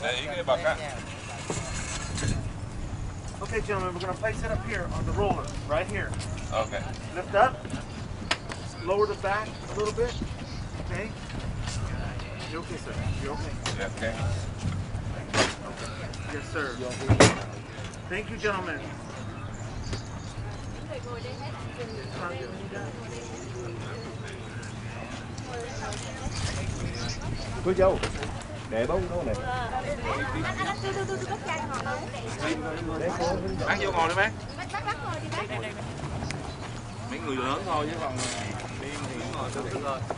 Để ý cái bậc á. Okay, gentlemen, we're going to place it up here on the roller, right here. Okay. Lift up. Lower the back a little bit. Okay. You okay, sir? You okay? Yeah, okay. Yes, sir. Thank you, gentlemen. Cô dâu, để bông đâu này. Bác vô ngồi đi bác. Mấy người lớn thôi chứ còn đi thì ngồi tự nhiên thôi.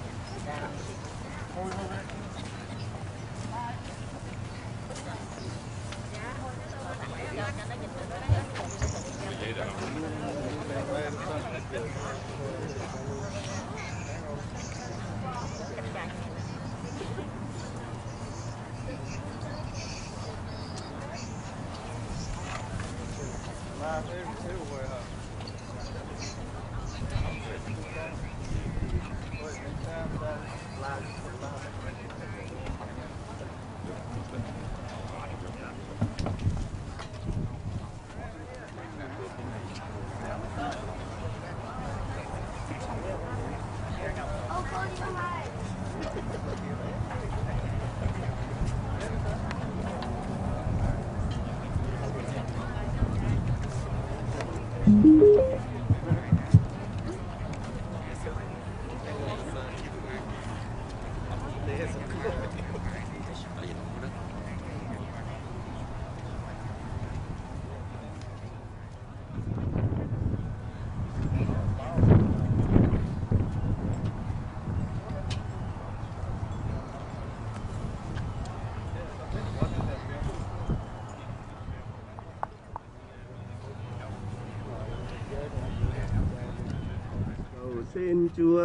Xin Chúa.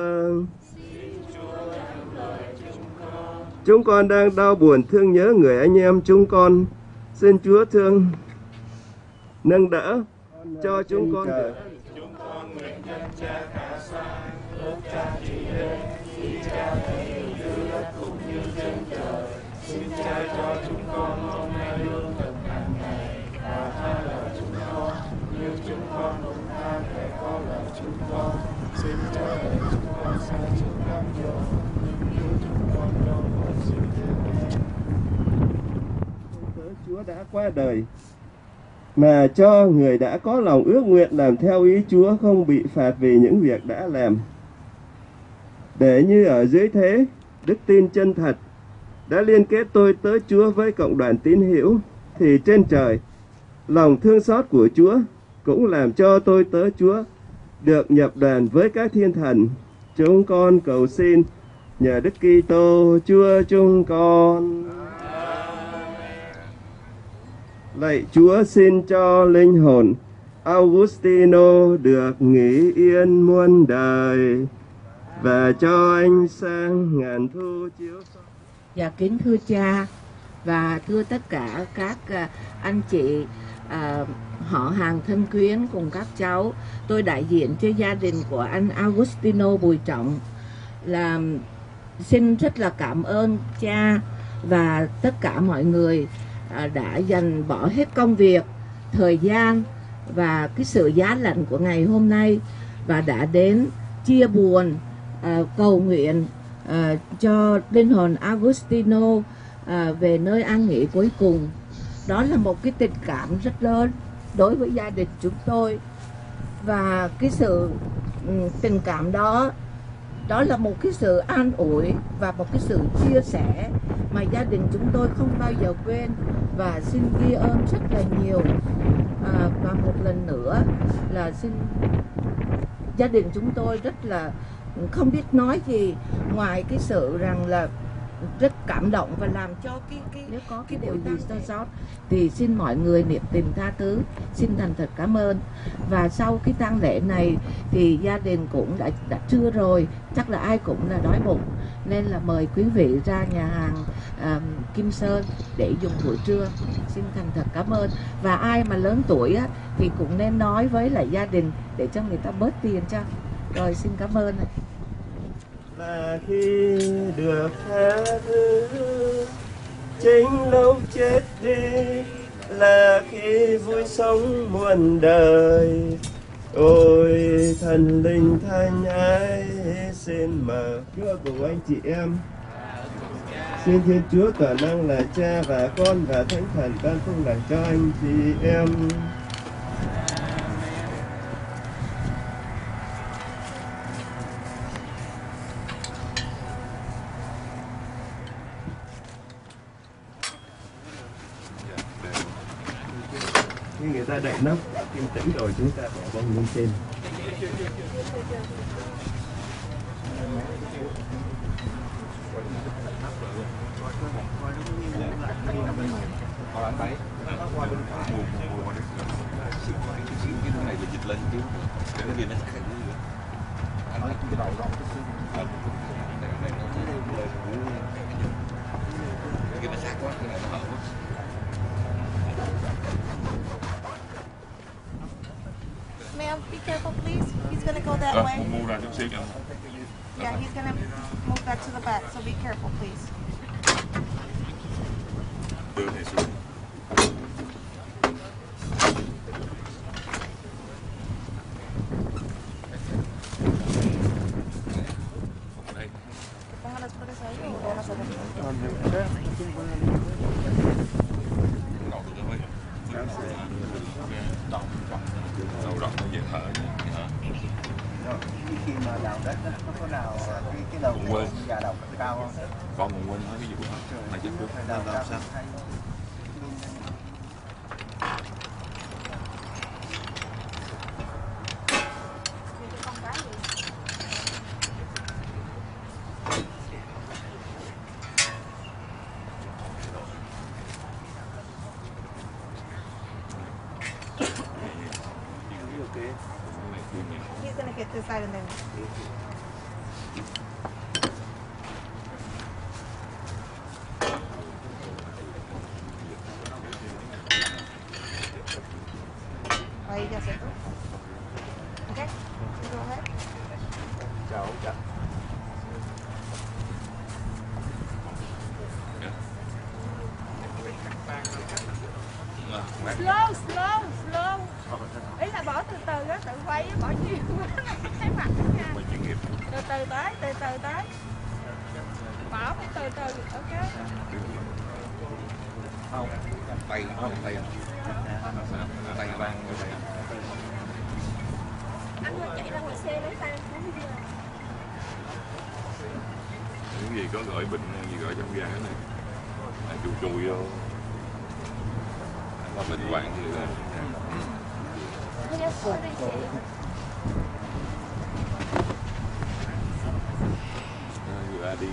Chúng con đang đau buồn thương nhớ người anh em chúng con. Xin Chúa thương nâng đỡ cho chúng con được. Chúng con nguyện nhân cha cả xa, ơn cha chỉ đến, khi cha thấy dưới đất cũng như trên trời. Xin cha cho chúng con hôm nay lương thực hàng ngày và tha lỗi chúng con, như chúng con cũng tha kẻ có lỗi chúng con. Xin cha để chúng con xa chịu cám dỗ, như chúng con đâu có sự thế. Chúa đã qua đời mà cho người đã có lòng ước nguyện làm theo ý Chúa không bị phạt vì những việc đã làm. Để như ở dưới thế, đức tin chân thật đã liên kết tôi tớ Chúa với cộng đoàn tín hữu, thì trên trời, lòng thương xót của Chúa cũng làm cho tôi tớ Chúa được nhập đoàn với các thiên thần. Chúng con cầu xin nhờ Đức Kitô Chúa chúng con. Lạy Chúa, xin cho linh hồn Augustino được nghỉ yên muôn đời và cho ánh sáng ngàn thu chiếu. Dạ kính thưa cha và thưa tất cả các anh chị họ hàng thân quyến cùng các cháu, tôi đại diện cho gia đình của anh Augustino Bùi Trọng là xin rất là cảm ơn cha và tất cả mọi người đã dành bỏ hết công việc, thời gian và cái sự giá lạnh của ngày hôm nay và đã đến chia buồn, cầu nguyện cho linh hồn Augustino về nơi an nghỉ cuối cùng. Đó là một cái tình cảm rất lớn đối với gia đình chúng tôi, và cái sự tình cảm đó là một cái sự an ủi và một cái sự chia sẻ mà gia đình chúng tôi không bao giờ quên, và xin ghi ơn rất là nhiều. Và một lần nữa là xin gia đình chúng tôi rất là không biết nói gì ngoài cái sự rằng là rất cảm động và làm cho nếu có cái điều gì sơ sót thì xin mọi người niệm tình tha thứ, xin thành thật cảm ơn. Và sau cái tang lễ này thì gia đình cũng đã trưa rồi, chắc là ai cũng là đói bụng, nên là mời quý vị ra nhà hàng Kim Sơn để dùng buổi trưa. Xin thành thật cảm ơn. Và ai mà lớn tuổi á, thì cũng nên nói với lại gia đình để cho người ta bớt tiền cho. Rồi xin cảm ơn. Là khi được tha thứ chính lúc chết đi là khi vui sống muôn đời. Ôi thần linh thanh ái, xin mở cửa cùng anh chị em. Xin Thiên Chúa toàn năng là Cha và Con và Thánh Thần ban phúc lành cho anh chị em. Khi người ta đậy nắp kim tĩnh rồi, chúng ta bỏ bông lên trên. Anh thấy qua bên phải mùa đấy, cái này là dịch lên chứ, cái kia nó khác nữa. Anh thấy cái đầu rộng cái kia nó sát quá, cái này nó hở quá. Ma'am, be careful, please. He's gonna go that way. Mua ra chút xíu cho. Yeah, he's gonna move that to the back, so be careful, please. Đưa này xuống. Póngalas por eso ahí o vamos a ver. Đầu rộng nó dễ thở. Khi mà đào đất nó có nào cái đầu của già đầu cao không? Con mình quên nói ví dụ này chắc được Đào cao sao? He's gonna get this side and then. Ahí ya se fue. Okay, go ahead. Chào chào. Slow, slow, slow. Ý là bỏ từ từ á, tự quay á, bỏ nhiều quá nó thấy mặt đó nha. Từ từ tới. Bỏ phải từ từ, ok. Không, tay vang tay. Anh ơi, chạy ra ngoài xe lấy tay xuống đi. Những gì có gửi bệnh gì gửi trong da này, chui vô. Là bệnh hoạn gì đó. Vừa đi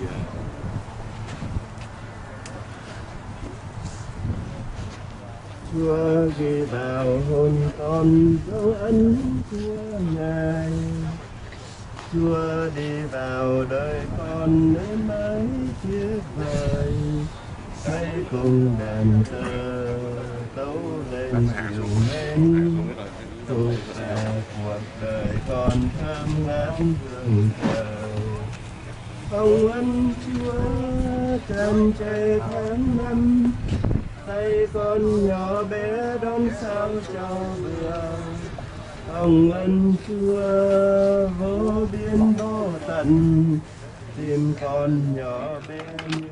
Chúa ghi vào hồn con dấu ấn của Ngài. Chúa đi vào đời con nên mãi tuyệt vời. Hãy cùng đàn thờ tấu lên dịu mến. Thuộc về cuộc đời con thơm ngát hương trời. Hồng ân Chúa tràn trề tháng năm. Tay con nhỏ bé đón sao cho vừa. Hồng ân Chúa vô biên vô tận. Tim con nhỏ bé như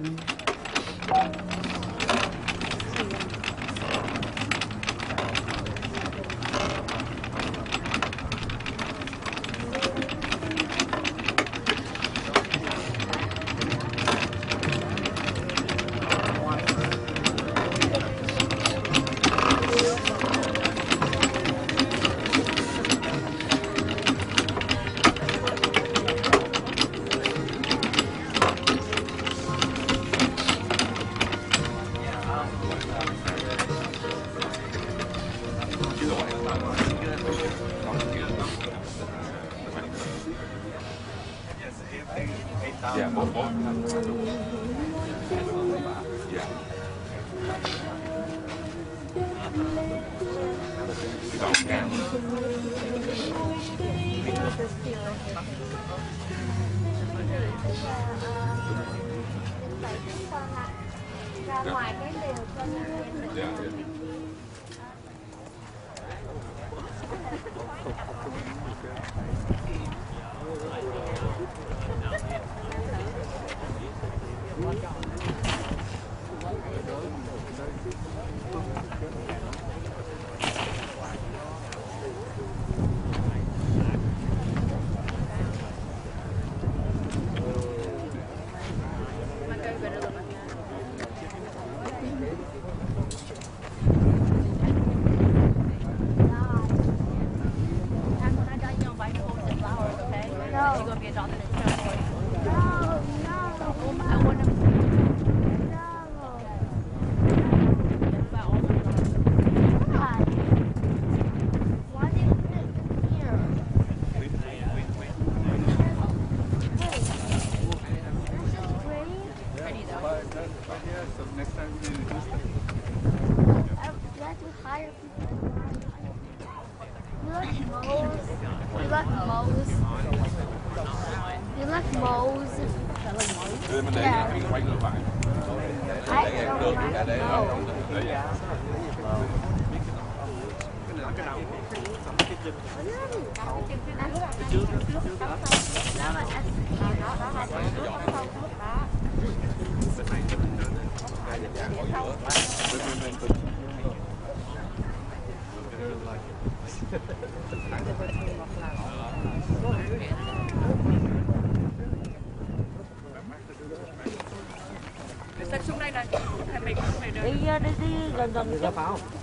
dạ bố dạ gọn gàng Ra ngoài cái liều cho Dạ. So next time you do this. You have to hire people. You like moles. You like moles. You like moles. Đưa mình để mình quay ngược lại. I don't like moles. Xách xuống đây này. Hay mày Đi đi gần gần chút.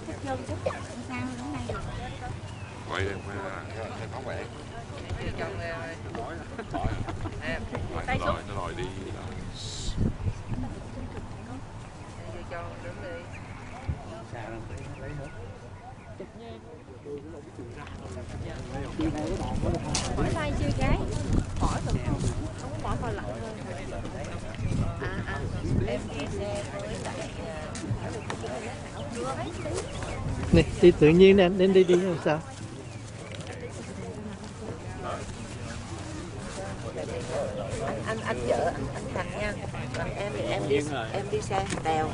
Quay đây, quay ra. Thêm phóng vậy. Nó lòi đi. hỏi sai chưa gái? Hỏi được không? Không có bỏ vào lạnh thôi. Em đi xe với lại Này, đi tự nhiên nè, nên đi làm sao? Anh chở anh Thành nha. Còn em thì em đi xe tèo.